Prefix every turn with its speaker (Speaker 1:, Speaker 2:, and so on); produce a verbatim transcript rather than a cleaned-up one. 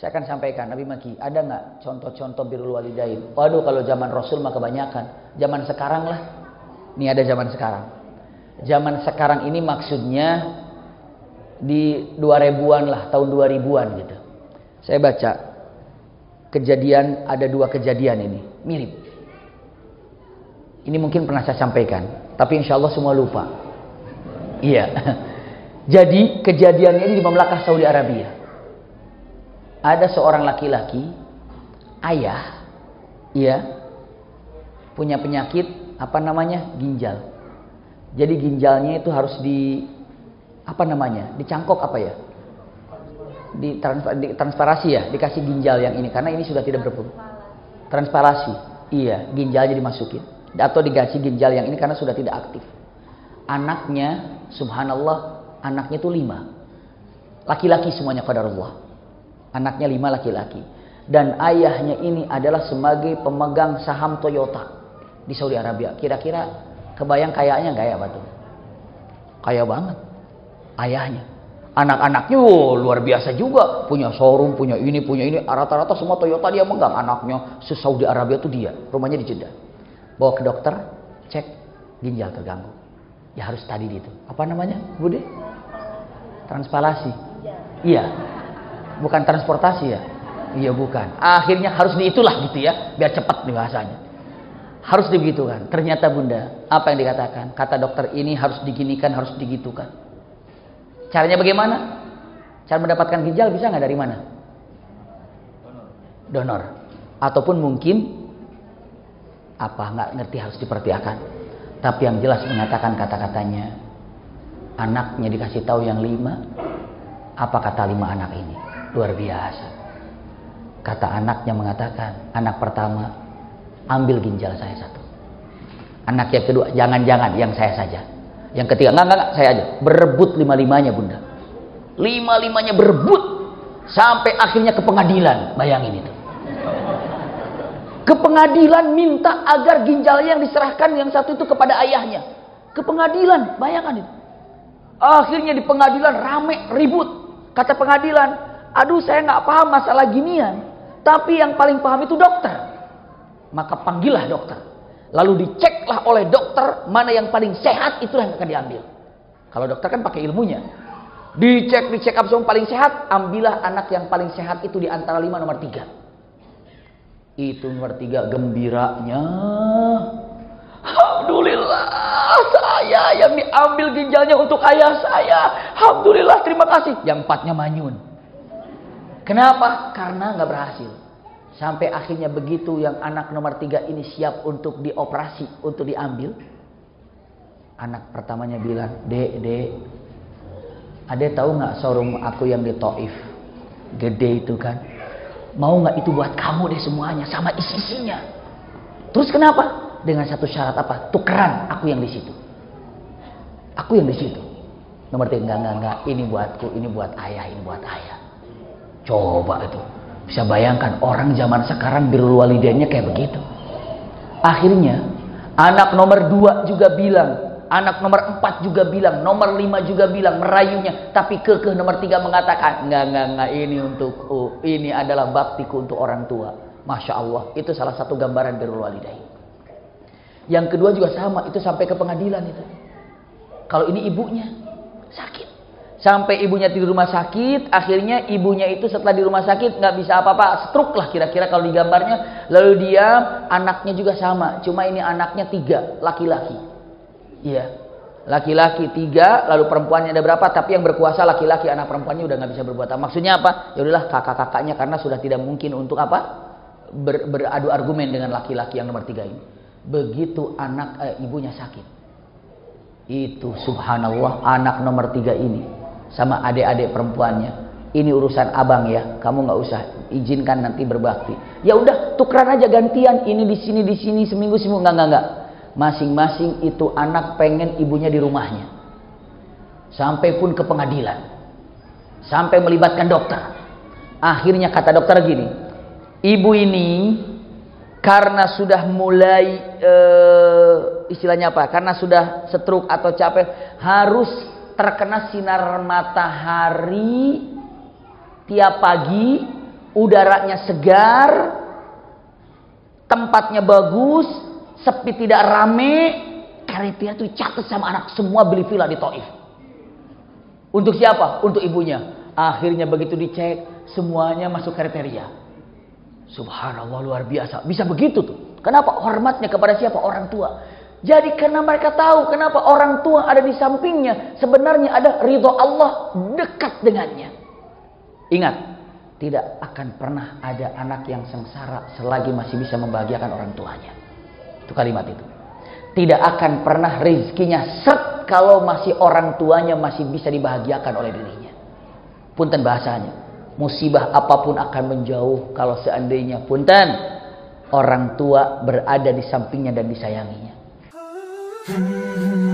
Speaker 1: Saya akan sampaikan, Nabi Maki, ada nggak contoh-contoh birrul walidain? Waduh, kalau zaman Rasul mah kebanyakan. Zaman sekarang lah. Ini ada zaman sekarang. Zaman sekarang ini maksudnya di dua ribuan lah, tahun dua ribuan gitu. Saya baca kejadian, ada dua kejadian ini, mirip. Ini mungkin pernah saya sampaikan, tapi insya Allah semua lupa. Iya. Jadi kejadiannya ini di Mamlakah Saudi Arabia. Ada seorang laki-laki, ayah, iya, punya penyakit apa namanya ginjal. Jadi ginjalnya itu harus di apa namanya, dicangkok apa ya, di, trans, di transparasi ya, dikasih ginjal yang ini karena ini sudah tidak berfungsi. Transparasi, iya, ginjalnya dimasukin atau dikasih ginjal yang ini karena sudah tidak aktif. Anaknya, subhanallah, anaknya itu lima, laki-laki semuanya, qadarullah. Anaknya lima laki-laki. Dan ayahnya ini adalah sebagai pemegang saham Toyota di Saudi Arabia. Kira-kira kebayang kayaknya nggak ya Batu? Kaya banget ayahnya. Anak-anaknya oh, luar biasa juga. Punya showroom, punya ini, punya ini. Rata-rata semua Toyota dia megang. Anaknya se-Saudi Arabia tuh dia. Rumahnya di Jeddah. Bawa ke dokter, cek ginjal terganggu. Ya harus tadi itu. Apa namanya, Bude? Transplantasi. Iya. Bukan transportasi ya? Iya bukan. Akhirnya harus diitulah gitu ya, biar cepat nih bahasanya. Harus digitukan. Ternyata Bunda, apa yang dikatakan? Kata dokter ini harus diginikan, harus digitukan. Caranya bagaimana? Cara mendapatkan ginjal bisa nggak dari mana? Donor. Ataupun mungkin apa nggak ngerti harus dipertiakan. Tapi yang jelas mengatakan kata-katanya, anaknya dikasih tahu yang lima. Apa kata lima anak ini? Luar biasa. Kata anaknya mengatakan, anak pertama, ambil ginjal saya satu. Anak yang kedua, jangan-jangan yang saya saja. Yang ketiga, enggak, enggak, enggak, saya aja. Berebut lima-limanya Bunda. Lima-limanya berebut. Sampai akhirnya ke pengadilan. Bayangin itu. Ke pengadilan minta agar ginjalnya yang diserahkan yang satu itu kepada ayahnya. Ke pengadilan, bayangkan itu. Akhirnya di pengadilan rame, ribut. Kata pengadilan, aduh saya nggak paham masalah ginian, tapi yang paling paham itu dokter. Maka panggillah dokter. Lalu diceklah oleh dokter mana yang paling sehat, itulah yang akan diambil. Kalau dokter kan pakai ilmunya. Dicek, dicek up semua paling sehat, ambillah anak yang paling sehat itu di antara lima nomor tiga. Itu nomor tiga gembiranya. Alhamdulillah saya yang diambil ginjalnya untuk ayah saya. Alhamdulillah terima kasih. Yang empatnya manyun. Kenapa? Karena nggak berhasil. Sampai akhirnya begitu yang anak nomor tiga ini siap untuk dioperasi, untuk diambil. Anak pertamanya bilang, Dek, dek, Ade tahu nggak showroom aku yang di Taif? Gede itu kan. Mau nggak itu buat kamu deh semuanya, sama isi-isinya. Terus kenapa? Dengan satu syarat apa? Tukeran aku yang di situ. Aku yang di situ. Nomor tiga, enggak, enggak, enggak. Ini buatku, ini buat ayah, ini buat ayah. Coba itu. Bisa bayangkan orang zaman sekarang birrul walidainnya kayak begitu. Akhirnya anak nomor dua juga bilang, anak nomor empat juga bilang, nomor lima juga bilang, merayunya. Tapi kekeh nomor tiga mengatakan, enggak, enggak, enggak, ini untukku. Ini adalah baktiku untuk orang tua. Masya Allah, itu salah satu gambaran birrul walidain. Yang kedua juga sama, itu sampai ke pengadilan itu. Kalau ini ibunya sakit. Sampai ibunya di rumah sakit, akhirnya ibunya itu setelah di rumah sakit nggak bisa apa-apa, stroke lah kira-kira kalau digambarnya. Lalu dia, anaknya juga sama, cuma ini anaknya tiga, laki-laki. Iya, laki-laki tiga, lalu perempuannya ada berapa? Tapi yang berkuasa laki-laki, anak perempuannya udah nggak bisa berbuat apa. Maksudnya apa? Ya udahlah kakak-kakaknya karena sudah tidak mungkin untuk apa? Ber, beradu argumen dengan laki-laki yang nomor tiga ini. Begitu anak eh, ibunya sakit, itu subhanallah anak nomor tiga ini sama adik-adik perempuannya, ini urusan abang ya, kamu nggak usah izinkan nanti berbakti. Ya udah tukeran aja gantian, ini di sini di sini seminggu seminggu nggak nggak nggak. Masing-masing itu anak pengen ibunya di rumahnya. Sampai pun ke pengadilan, sampai melibatkan dokter. Akhirnya kata dokter gini, ibu ini karena sudah mulai e, istilahnya apa? Karena sudah stroke atau capek, harus terkena sinar matahari tiap pagi udaranya segar, tempatnya bagus, sepi tidak rame. Kriteria itu catat sama anak, semua beli villa di Taif. Untuk siapa? Untuk ibunya. Akhirnya begitu dicek, semuanya masuk kriteria. Subhanallah, luar biasa. Bisa begitu tuh. Kenapa? Hormatnya kepada siapa? Orang tua. Jadi karena mereka tahu kenapa orang tua ada di sampingnya, sebenarnya ada ridho Allah dekat dengannya. Ingat, tidak akan pernah ada anak yang sengsara selagi masih bisa membahagiakan orang tuanya. Itu kalimat itu. Tidak akan pernah rezekinya seret kalau masih orang tuanya masih bisa dibahagiakan oleh dirinya. Punten bahasanya, musibah apapun akan menjauh kalau seandainya punten orang tua berada di sampingnya dan disayanginya.